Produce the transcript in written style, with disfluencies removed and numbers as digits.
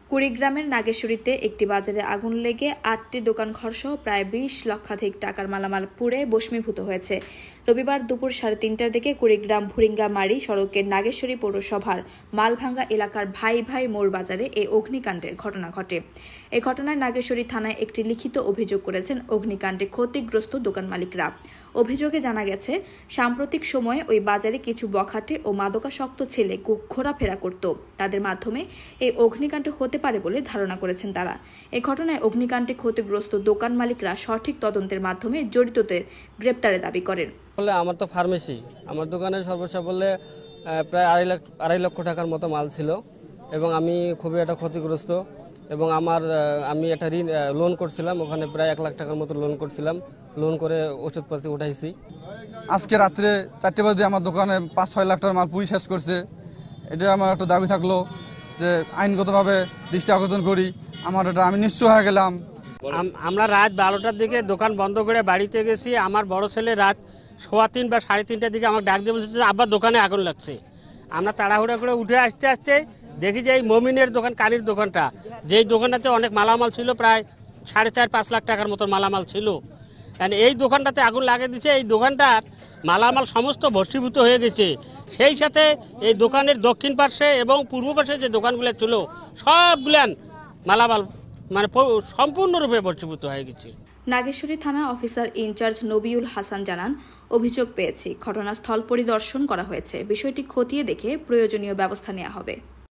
কুড়িগ্রামের নাগেশ্বরীতে একটি বাজারে আগুন লেগে ৮টি দোকান ঘরসহ প্রায় ২০ লক্ষাধিক টাকার মালামাল পুড়ে ভস্মীভূত হয়েছে। রবিবার দুপুর ৩:৩০টার দিকে কুড়িগ্রাম ভুরিঙ্গামারি সড়কের নাগেশ্বরী পৌরসভার মালভাঙ্গা এলাকার ভাই ভাই মোড় বাজারে এই অগ্নিকাণ্ডের ঘটনা ঘটে। এই ঘটনায় নাগেশ্বরী থানায় একটি লিখিত অভিযোগ করেছেন অগ্নিকাণ্ডে ক্ষতিগ্রস্ত দোকান মালিকরা। অভিযোগে জানা গেছে, সাম্প্রতিক সময়ে ওই বাজারে কিছু বখাটে ও মাদকাসক্ত ছেলে ঘোরাফেরা করত। তাদের মাধ্যমে এই অগ্নিকাণ্ড হতে পারে বলে ধারণা করেছেন তারা। এই ঘটনায় অগ্নিকাণ্ডে ক্ষতিগ্রস্ত দোকান মালিকরা সঠিক তদন্তের মাধ্যমে জড়িতদের গ্রেপ্তারের দাবি করেন। আমার তো ফার্মেসি, আমার দোকানে সর্বশেষ বললে প্রায় ২.৫ লক্ষ টাকার মতো মাল ছিল এবং আমি খুবই একটা ক্ষতিগ্রস্ত এবং আমি একটা লোন করছিলাম, ওখানে প্রায় ১ লাখ টাকার মতো লোন করছিলাম। লোন করে ওষুধপাতি উঠাইছি। আজকে রাত্রে ৪টে বাজে আমার দোকানে ৫-৬ লাখ টাকার মাল পুড়ি শেষ করছে। এটা আমার একটা দাবি থাকলো যে আইনগতভাবে দৃষ্টি আকর্ষণ করি। আমি নিঃস্ব হয়ে গেলাম। আমরা রাত ১২টার দিকে দোকান বন্ধ করে বাড়িতে গেছি। আমার বড় ছেলে রাত ৩:১৫ বা ৩:৩০টার দিকে আমাকে ডাক দিয়ে বলছে যে আব্বার দোকানে আগুন লাগছে। আমরা তাড়াহুড়া করে উঠে আসতে দেখি যে এই মমিনের দোকান, কানির দোকানটা, যেই দোকানটাতে অনেক মালামাল ছিল, প্রায় ৪.৫ লাখ টাকার মতো মালামাল ছিল, কারণ এই দোকানটাতে আগুন লাগিয়ে দিচ্ছে। এই দোকানটার মালামাল সমস্ত ভস্মীভূত হয়ে গেছে। সেই সাথে এই দোকানের দক্ষিণ পার্শ্বে এবং পূর্ব পার্শ্বে যে দোকানগুলো ছিল সবগুলান মালামাল সম্পূর্ণরূপে ভস্মীভূত হয়ে গেছে। নাগেশ্বরী থানা অফিসার ইনচার্জ নবিউল হাসান জানান, অভিযোগ পেয়েছি, ঘটনাস্থল পরিদর্শন করা হয়েছে। বিষয়টি খতিয়ে দেখে প্রয়োজনীয় ব্যবস্থা নেওয়া হবে।